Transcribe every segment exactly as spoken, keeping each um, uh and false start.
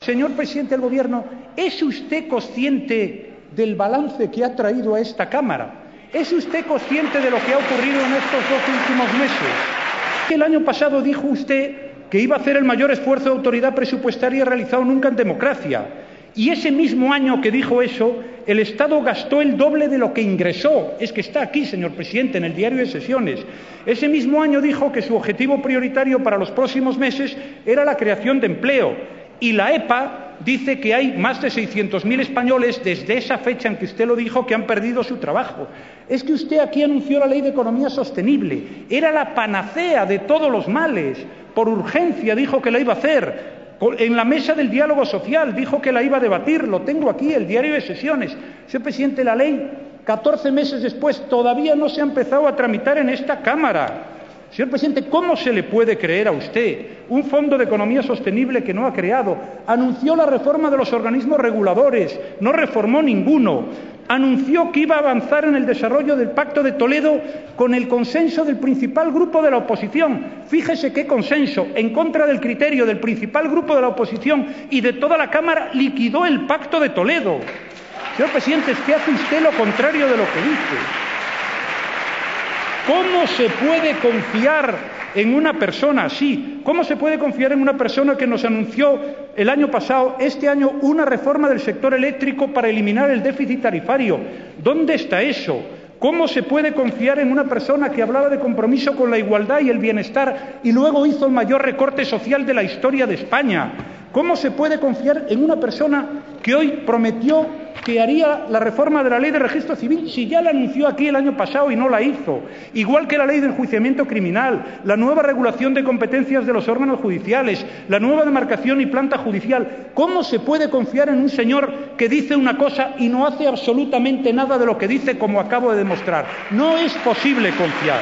Señor presidente del Gobierno, ¿es usted consciente del balance que ha traído a esta Cámara? ¿Es usted consciente de lo que ha ocurrido en estos dos últimos meses? El año pasado dijo usted que iba a hacer el mayor esfuerzo de autoridad presupuestaria realizado nunca en democracia. Y ese mismo año que dijo eso, el Estado gastó el doble de lo que ingresó. Es que está aquí, señor presidente, en el diario de sesiones. Ese mismo año dijo que su objetivo prioritario para los próximos meses era la creación de empleo. Y la EPA dice que hay más de seiscientos mil españoles desde esa fecha en que usted lo dijo que han perdido su trabajo. Es que usted aquí anunció la Ley de Economía Sostenible. Era la panacea de todos los males. Por urgencia dijo que la iba a hacer. En la mesa del diálogo social dijo que la iba a debatir. Lo tengo aquí, el diario de sesiones. Señor presidente, la ley, catorce meses después, todavía no se ha empezado a tramitar en esta Cámara. Señor presidente, ¿cómo se le puede creer a usted un fondo de economía sostenible que no ha creado? Anunció la reforma de los organismos reguladores, no reformó ninguno. Anunció que iba a avanzar en el desarrollo del Pacto de Toledo con el consenso del principal grupo de la oposición. Fíjese qué consenso, en contra del criterio del principal grupo de la oposición y de toda la Cámara, liquidó el Pacto de Toledo. Señor presidente, es que hace usted lo contrario de lo que dice. ¿Cómo se puede confiar en una persona así? ¿Cómo se puede confiar en una persona que nos anunció el año pasado, este año, una reforma del sector eléctrico para eliminar el déficit tarifario? ¿Dónde está eso? ¿Cómo se puede confiar en una persona que hablaba de compromiso con la igualdad y el bienestar y luego hizo el mayor recorte social de la historia de España? ¿Cómo se puede confiar en una persona que hoy prometió que haría la reforma de la Ley de Registro Civil si ya la anunció aquí el año pasado y no la hizo? Igual que la Ley de Enjuiciamiento Criminal, la nueva regulación de competencias de los órganos judiciales, la nueva demarcación y planta judicial. ¿Cómo se puede confiar en un señor que dice una cosa y no hace absolutamente nada de lo que dice, como acabo de demostrar? No es posible confiar.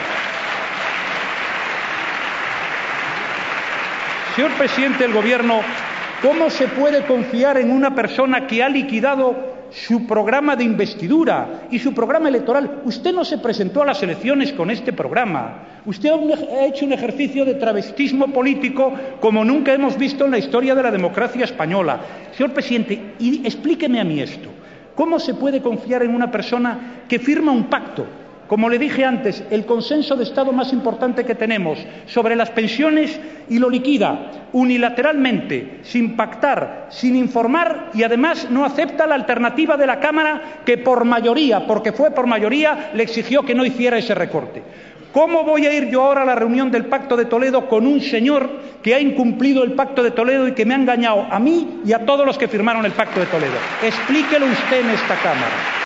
Señor presidente del Gobierno, ¿cómo se puede confiar en una persona que ha liquidado su programa de investidura y su programa electoral? Usted no se presentó a las elecciones con este programa. Usted ha hecho un ejercicio de travestismo político como nunca hemos visto en la historia de la democracia española. Señor presidente, y explíqueme a mí esto. ¿Cómo se puede confiar en una persona que firma un pacto? Como le dije antes, el consenso de Estado más importante que tenemos sobre las pensiones y lo liquida unilateralmente, sin pactar, sin informar y además no acepta la alternativa de la Cámara que por mayoría, porque fue por mayoría, le exigió que no hiciera ese recorte. ¿Cómo voy a ir yo ahora a la reunión del Pacto de Toledo con un señor que ha incumplido el Pacto de Toledo y que me ha engañado a mí y a todos los que firmaron el Pacto de Toledo? Explíquelo usted en esta Cámara.